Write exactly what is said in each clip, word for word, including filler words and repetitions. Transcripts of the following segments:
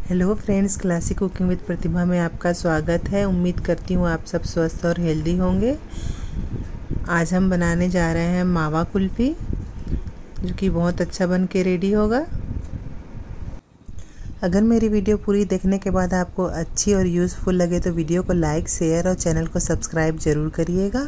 Hello friends, classic cooking with Pratibha में आपका स्वागत है। उम्मीद करती हूँ आप सब स्वस्थ और हेल्दी होंगे। आज हम बनाने जा रहे हैं मावा कुल्फ़ी, जो कि बहुत अच्छा बन के रेडी होगा। अगर मेरी वीडियो पूरी देखने के बाद आपको अच्छी और यूज़फुल लगे तो वीडियो को लाइक, शेयर और चैनल को सब्सक्राइब ज़रूर करिएगा।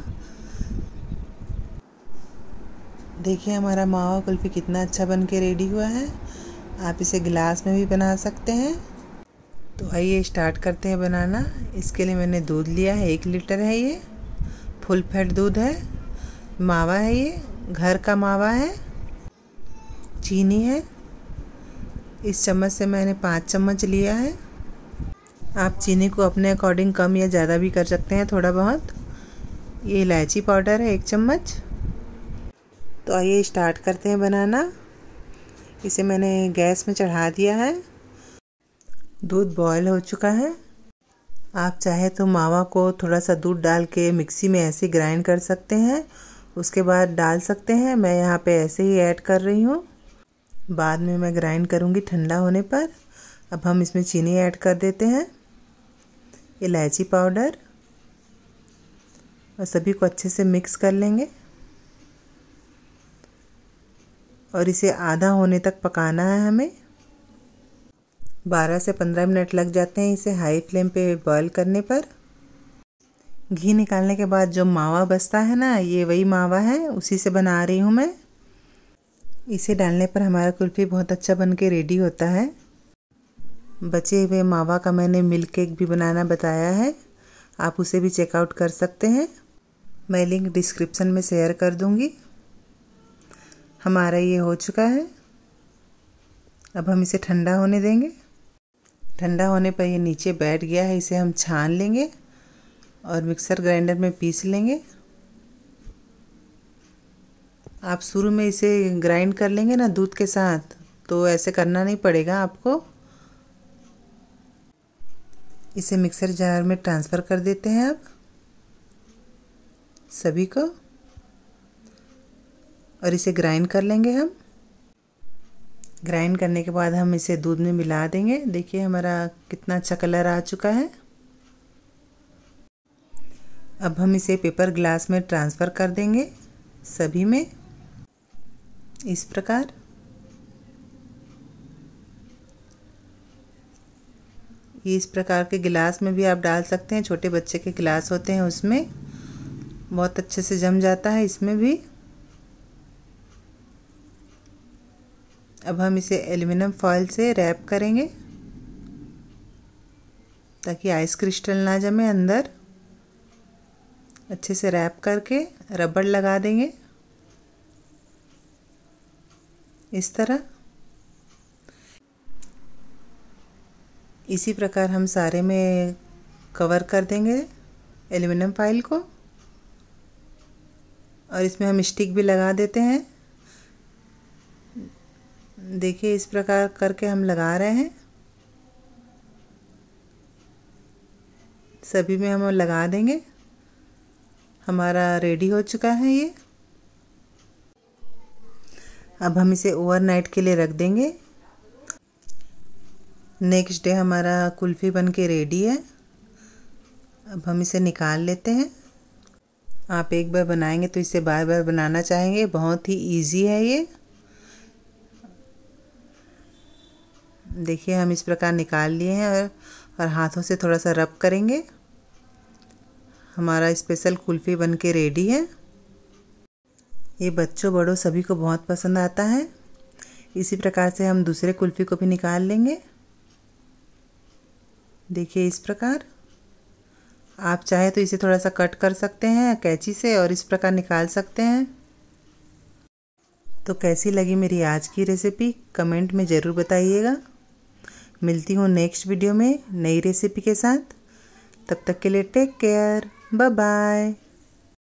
देखिए हमारा मावा कुल्फ़ी कितना अच्छा बन के रेडी हुआ है। आप इसे गिलास में भी बना सकते हैं। तो आइए स्टार्ट करते हैं बनाना। इसके लिए मैंने दूध लिया है, एक लीटर है, ये फुल फैट दूध है। मावा है, ये घर का मावा है। चीनी है, इस चम्मच से मैंने पाँच चम्मच लिया है। आप चीनी को अपने अकॉर्डिंग कम या ज़्यादा भी कर सकते हैं, थोड़ा बहुत। ये इलायची पाउडर है, एक चम्मच। तो आइए स्टार्ट करते हैं बनाना। इसे मैंने गैस में चढ़ा दिया है। दूध बॉयल हो चुका है। आप चाहे तो मावा को थोड़ा सा दूध डाल के मिक्सी में ऐसे ग्राइंड कर सकते हैं, उसके बाद डाल सकते हैं। मैं यहाँ पे ऐसे ही ऐड कर रही हूँ, बाद में मैं ग्राइंड करूँगी ठंडा होने पर। अब हम इसमें चीनी ऐड कर देते हैं, इलायची पाउडर, और सभी को अच्छे से मिक्स कर लेंगे। और इसे आधा होने तक पकाना है हमें। बारह से पंद्रह मिनट लग जाते हैं इसे हाई फ्लेम पे बॉईल करने पर। घी निकालने के बाद जो मावा बचता है ना, ये वही मावा है, उसी से बना रही हूँ मैं। इसे डालने पर हमारा कुल्फ़ी बहुत अच्छा बन के रेडी होता है। बचे हुए मावा का मैंने मिल्क केक भी बनाना बताया है, आप उसे भी चेकआउट कर सकते हैं। मैं लिंक डिस्क्रिप्शन में शेयर कर दूँगी। हमारा ये हो चुका है। अब हम इसे ठंडा होने देंगे। ठंडा होने पर ये नीचे बैठ गया है, इसे हम छान लेंगे और मिक्सर ग्राइंडर में पीस लेंगे। आप शुरू में इसे ग्राइंड कर लेंगे ना दूध के साथ, तो ऐसे करना नहीं पड़ेगा आपको। इसे मिक्सर जार में ट्रांसफ़र कर देते हैं अब सभी को, और इसे ग्राइंड कर लेंगे हम। ग्राइंड करने के बाद हम इसे दूध में मिला देंगे। देखिए हमारा कितना अच्छा कलर आ चुका है। अब हम इसे पेपर ग्लास में ट्रांसफ़र कर देंगे सभी में, इस प्रकार। ये इस प्रकार के गिलास में भी आप डाल सकते हैं, छोटे बच्चे के गिलास होते हैं उसमें, बहुत अच्छे से जम जाता है इसमें भी। अब हम इसे एल्युमिनियम फॉयल से रैप करेंगे ताकि आइस क्रिस्टल ना जमे अंदर। अच्छे से रैप करके रबड़ लगा देंगे इस तरह। इसी प्रकार हम सारे में कवर कर देंगे एल्युमिनियम फॉयल को, और इसमें हम स्टिक भी लगा देते हैं। देखिए इस प्रकार करके हम लगा रहे हैं, सभी में हम लगा देंगे। हमारा रेडी हो चुका है ये। अब हम इसे ओवरनाइट के लिए रख देंगे। नेक्स्ट डे हमारा कुल्फ़ी बन के रेडी है। अब हम इसे निकाल लेते हैं। आप एक बार बनाएंगे तो इसे बार बार बनाना चाहेंगे, बहुत ही इजी है ये। देखिए हम इस प्रकार निकाल लिए हैं, और, और हाथों से थोड़ा सा रब करेंगे। हमारा स्पेशल कुल्फ़ी बन के रेडी है। ये बच्चों बड़ों सभी को बहुत पसंद आता है। इसी प्रकार से हम दूसरे कुल्फ़ी को भी निकाल लेंगे। देखिए इस प्रकार। आप चाहे तो इसे थोड़ा सा कट कर सकते हैं कैंची से, और इस प्रकार निकाल सकते हैं। तो कैसी लगी मेरी आज की रेसिपी, कमेंट में ज़रूर बताइएगा। मिलती हूँ नेक्स्ट वीडियो में नई रेसिपी के साथ। तब तक के लिए टेक केयर, बाय बाय।